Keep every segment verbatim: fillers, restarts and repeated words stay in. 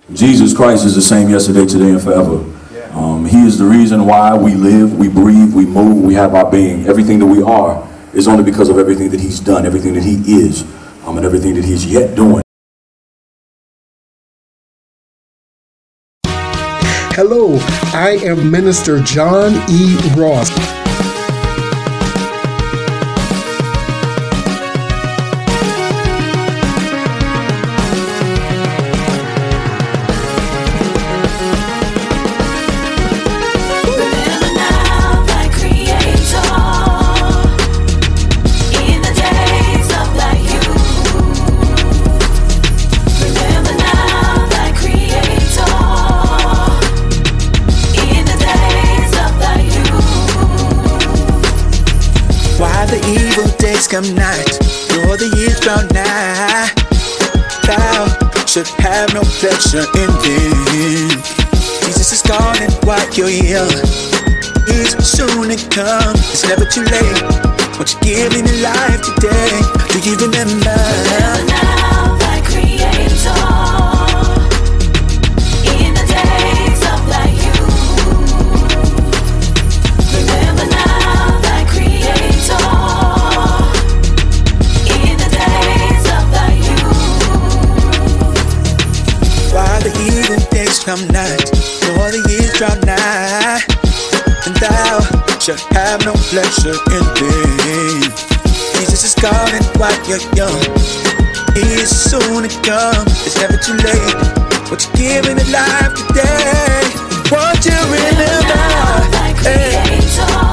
Jesus Christ is the same yesterday, today, and forever. Um, he is the reason why we live, we breathe, we move, we have our being. Everything that we are is only because of everything that he's done, everything that he is, um, and everything that he's yet doing. Hello, I am Minister John E. Ross. Come night, nor the years draw nigh. Thou should have no pleasure in them. Jesus is gone and while you're here, he's soon to come. It's never too late. Won't you give him your life today? Do you remember? Remember now thy Creator. Come night, nor the years draw nigh, and thou shalt have no pleasure in them. Jesus is gone and while you're young, he is soon to come. It's never too late. Won't you give him your life today? Won't you remember thy Creator?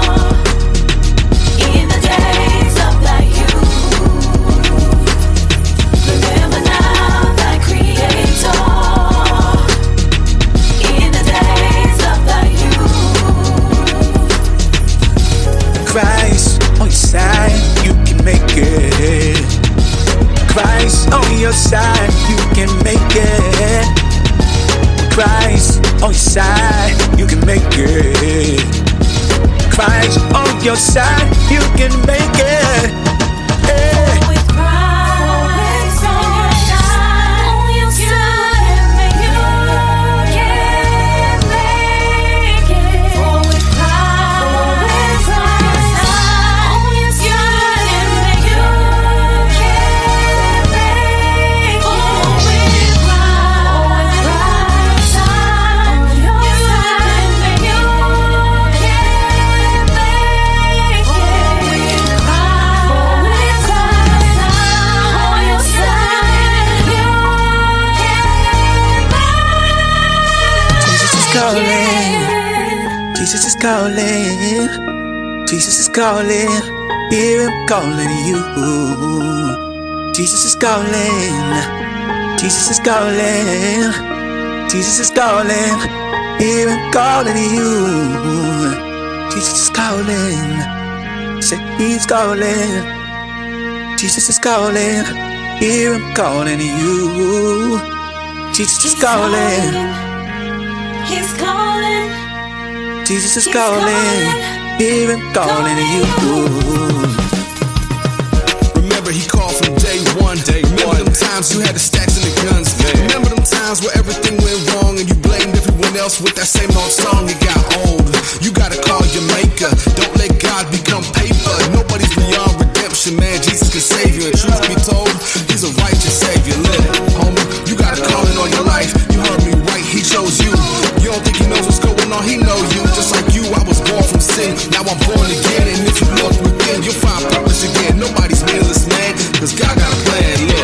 Christ on your side, you can make it. Christ on your side, you can make it. Christ on your side, you can make it. Christ on your side, you can make it. Hey. Jesus is calling, Jesus is calling, hear him calling you. Jesus is calling, Jesus is calling, Jesus is calling, hear him calling you. Jesus is calling, say he's calling. Jesus is calling, hear him calling you. Jesus is calling, he's calling. Jesus is He's calling, calling, hear him calling to you. Remember he called from day one. Day Remember one. them times you had the stacks and the guns. Man. Remember them times where everything went wrong and you blamed everyone else with that same old song. It got old. You gotta call your maker. Don't let God become paper. Nobody's beyond redemption, man. Jesus can save you. And truth be told, he's a righteous savior. Look, homie, you gotta call it on your life. You heard me right, he chose you. You don't think he knows what's going on, he know you. Just like you, I was born from sin. Now I'm born again, and if you look within, you'll find purpose again. Nobody's meaningless, man, cause God got a plan. Look.